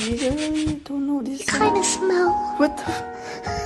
I don't know this. Kind of smell. What the?